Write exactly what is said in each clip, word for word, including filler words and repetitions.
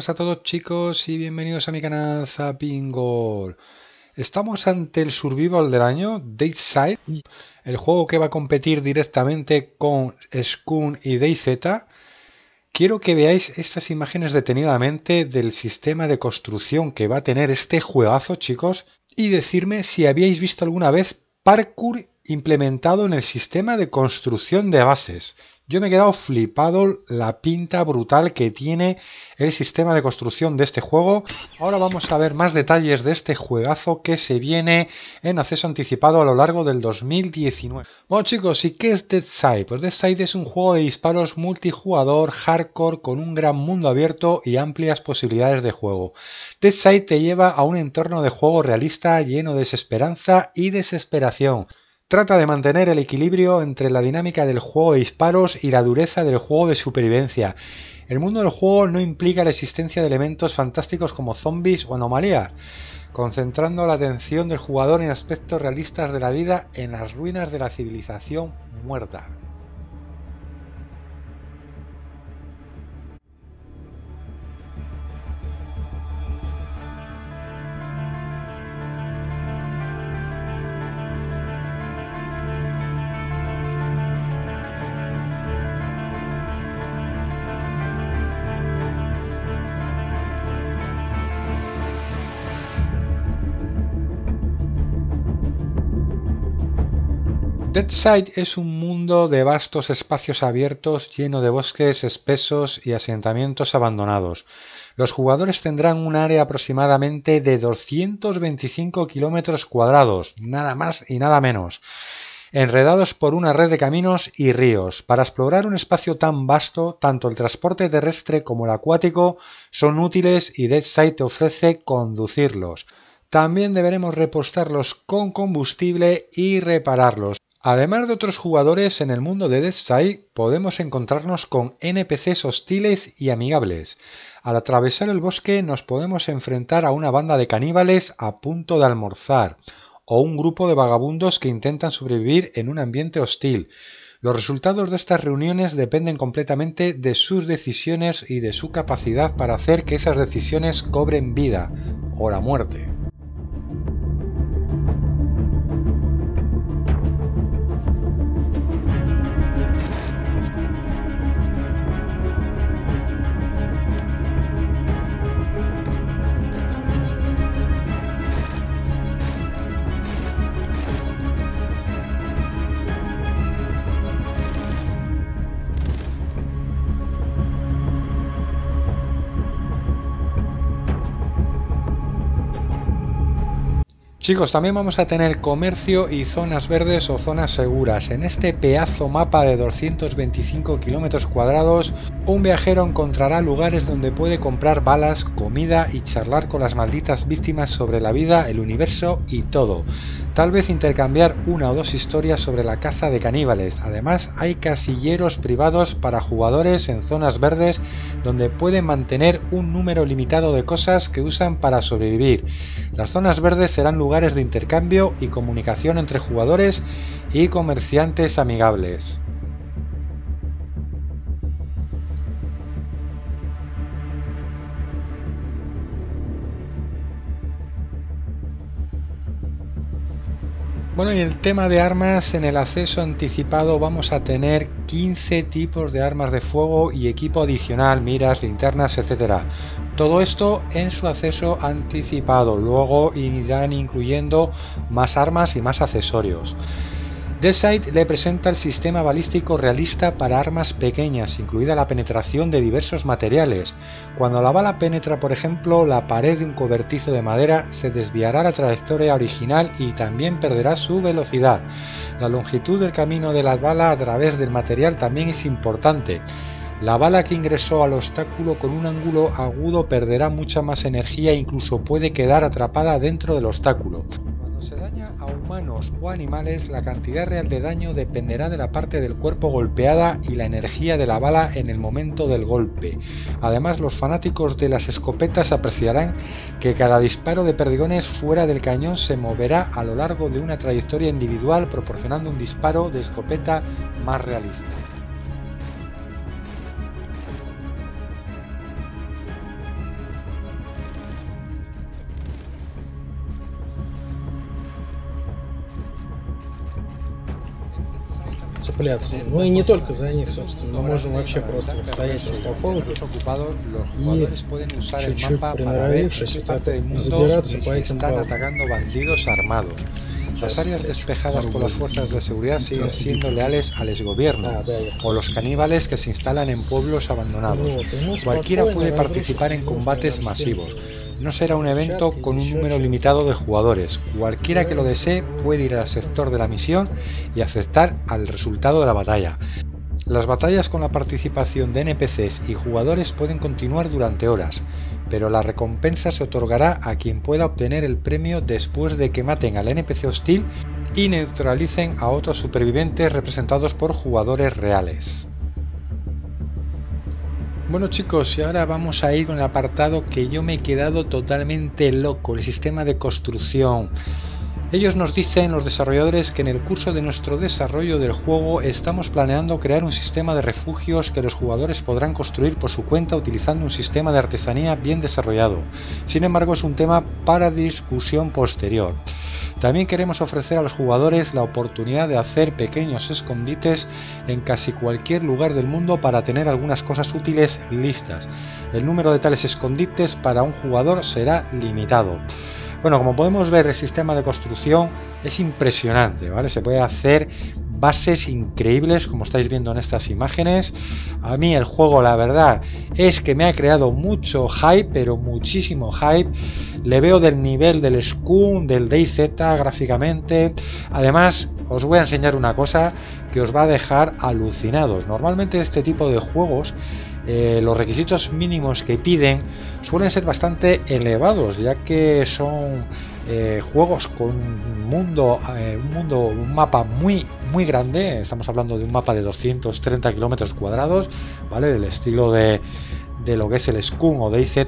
buenas a todos chicos y bienvenidos a mi canal Zapingol. Estamos ante el survival del año, Deadside, el juego que va a competir directamente con Skun y DayZ. Quiero que veáis estas imágenes detenidamente del sistema de construcción que va a tener este juegazo, chicos, y decirme si habíais visto alguna vez parkour implementado en el sistema de construcción de bases. Yo me he quedado flipado la pinta brutal que tiene el sistema de construcción de este juego. Ahora vamos a ver más detalles de este juegazo que se viene en acceso anticipado a lo largo del dos mil diecinueve. Bueno chicos, ¿y qué es Deadside? Pues Deadside es un juego de disparos multijugador, hardcore, con un gran mundo abierto y amplias posibilidades de juego. Deadside te lleva a un entorno de juego realista lleno de desesperanza y desesperación. Trata de mantener el equilibrio entre la dinámica del juego de disparos y la dureza del juego de supervivencia. El mundo del juego no implica la existencia de elementos fantásticos como zombies o anomalías, concentrando la atención del jugador en aspectos realistas de la vida en las ruinas de la civilización muerta. Deadside es un mundo de vastos espacios abiertos lleno de bosques espesos y asentamientos abandonados. Los jugadores tendrán un área aproximadamente de doscientos veinticinco kilómetros cuadrados, nada más y nada menos, enredados por una red de caminos y ríos. Para explorar un espacio tan vasto, tanto el transporte terrestre como el acuático son útiles y Deadside te ofrece conducirlos. También deberemos repostarlos con combustible y repararlos. Además de otros jugadores en el mundo de Deadside, podemos encontrarnos con N P Cs hostiles y amigables. Al atravesar el bosque nos podemos enfrentar a una banda de caníbales a punto de almorzar, o un grupo de vagabundos que intentan sobrevivir en un ambiente hostil. Los resultados de estas reuniones dependen completamente de sus decisiones y de su capacidad para hacer que esas decisiones cobren vida, o la muerte. Chicos, también vamos a tener comercio y zonas verdes o zonas seguras. En este pedazo mapa de doscientos veinticinco kilómetros cuadrados, un viajero encontrará lugares donde puede comprar balas, comida y charlar con las malditas víctimas sobre la vida, el universo y todo. Tal vez intercambiar una o dos historias sobre la caza de caníbales. Además, hay casilleros privados para jugadores en zonas verdes donde pueden mantener un número limitado de cosas que usan para sobrevivir. Las zonas verdes serán lugares de intercambio y comunicación entre jugadores y comerciantes amigables. Bueno, y el tema de armas, en el acceso anticipado vamos a tener quince tipos de armas de fuego y equipo adicional, miras, linternas, etcétera. Todo esto en su acceso anticipado, luego irán incluyendo más armas y más accesorios. Deadside le presenta el sistema balístico realista para armas pequeñas, incluida la penetración de diversos materiales. Cuando la bala penetra, por ejemplo, la pared de un cobertizo de madera, se desviará la trayectoria original y también perderá su velocidad. La longitud del camino de la bala a través del material también es importante. La bala que ingresó al obstáculo con un ángulo agudo perderá mucha más energía e incluso puede quedar atrapada dentro del obstáculo. Cuando se daña a humanos o animales, la cantidad real de daño dependerá de la parte del cuerpo golpeada y la energía de la bala en el momento del golpe. Además, los fanáticos de las escopetas apreciarán que cada disparo de perdigones fuera del cañón se moverá a lo largo de una trayectoria individual, proporcionando un disparo de escopeta más realista. цепляться. Ну и не только за них, собственно. Мы можем вообще просто стоять на скафолде и, чуть-чуть приноровившись, вот так вот забираться по этим балкам. Las áreas despejadas por las fuerzas de seguridad siguen siendo leales al exgobierno o los caníbales que se instalan en pueblos abandonados. Cualquiera puede participar en combates masivos. No será un evento con un número limitado de jugadores. Cualquiera que lo desee puede ir al sector de la misión y afectar al resultado de la batalla. Las batallas con la participación de N P Cs y jugadores pueden continuar durante horas, pero la recompensa se otorgará a quien pueda obtener el premio después de que maten al N P C hostil y neutralicen a otros supervivientes representados por jugadores reales. Bueno chicos, y ahora vamos a ir con el apartado que yo me he quedado totalmente loco, el sistema de construcción. Ellos nos dicen, los desarrolladores, que en el curso de nuestro desarrollo del juego estamos planeando crear un sistema de refugios que los jugadores podrán construir por su cuenta utilizando un sistema de artesanía bien desarrollado. Sin embargo, es un tema para discusión posterior. También queremos ofrecer a los jugadores la oportunidad de hacer pequeños escondites en casi cualquier lugar del mundo para tener algunas cosas útiles listas. El número de tales escondites para un jugador será limitado. Bueno, como podemos ver, el sistema de construcción es impresionante, ¿vale? Se puede hacer bases increíbles, como estáis viendo en estas imágenes. A mí el juego, la verdad, es que me ha creado mucho hype, pero muchísimo hype. Le veo del nivel del Skun, del DayZ gráficamente. Además, os voy a enseñar una cosa que os va a dejar alucinados. Normalmente este tipo de juegos, eh, los requisitos mínimos que piden suelen ser bastante elevados, ya que son eh, juegos con un mundo, eh, un mundo, un mapa muy muy grande. Estamos hablando de un mapa de doscientos treinta kilómetros cuadrados, ¿vale? Del estilo de, de lo que es el Skun o DayZ.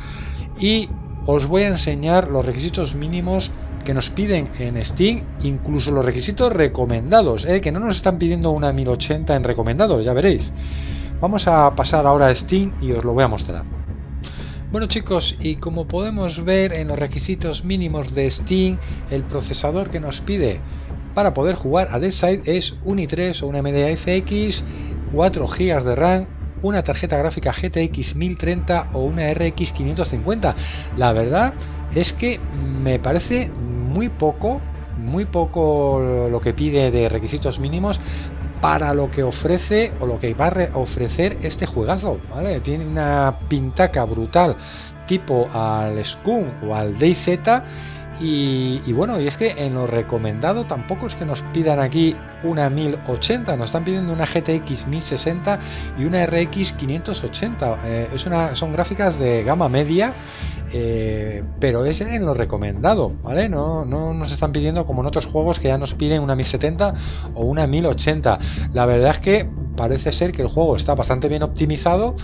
Y os voy a enseñar los requisitos mínimos que nos piden en Steam, incluso los requisitos recomendados, ¿eh? Que no nos están pidiendo una mil ochenta en recomendados, ya veréis. Vamos a pasar ahora a Steam y os lo voy a mostrar. Bueno chicos, y como podemos ver en los requisitos mínimos de Steam, el procesador que nos pide para poder jugar a Deadside es un i tres o una M D F X, cuatro gigas de RAM, una tarjeta gráfica G T X mil treinta o una R X quinientos cincuenta. La verdad es que me parece muy poco, muy poco lo que pide de requisitos mínimos para lo que ofrece o lo que va a ofrecer este juegazo, ¿vale? Tiene una pintaca brutal tipo al Skun o al DayZ. Y, y bueno, y es que en lo recomendado tampoco es que nos pidan aquí una mil ochenta, nos están pidiendo una G T X mil sesenta y una R X quinientos ochenta. Eh, es una, son gráficas de gama media, eh, pero es en lo recomendado, ¿vale? No, no nos están pidiendo como en otros juegos que ya nos piden una mil setenta o una mil ochenta. La verdad es que parece ser que el juego está bastante bien optimizado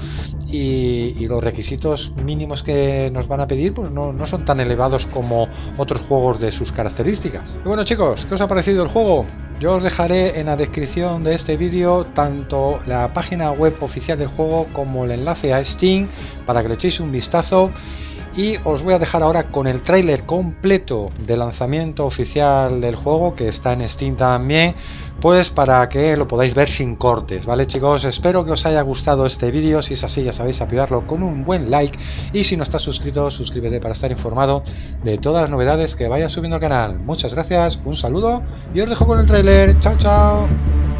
y, y los requisitos mínimos que nos van a pedir pues no, no son tan elevados como otros juegos de sus características. Y bueno chicos, ¿qué os ha parecido el juego? Yo os dejaré en la descripción de este vídeo tanto la página web oficial del juego como el enlace a Steam para que le echéis un vistazo. Y os voy a dejar ahora con el tráiler completo de lanzamiento oficial del juego, que está en Steam también, pues para que lo podáis ver sin cortes, ¿vale chicos? Espero que os haya gustado este vídeo. Si es así, ya sabéis, apoyarlo con un buen like, y si no estás suscrito, suscríbete para estar informado de todas las novedades que vaya subiendo al canal. Muchas gracias, un saludo y os dejo con el tráiler. Chao, chao.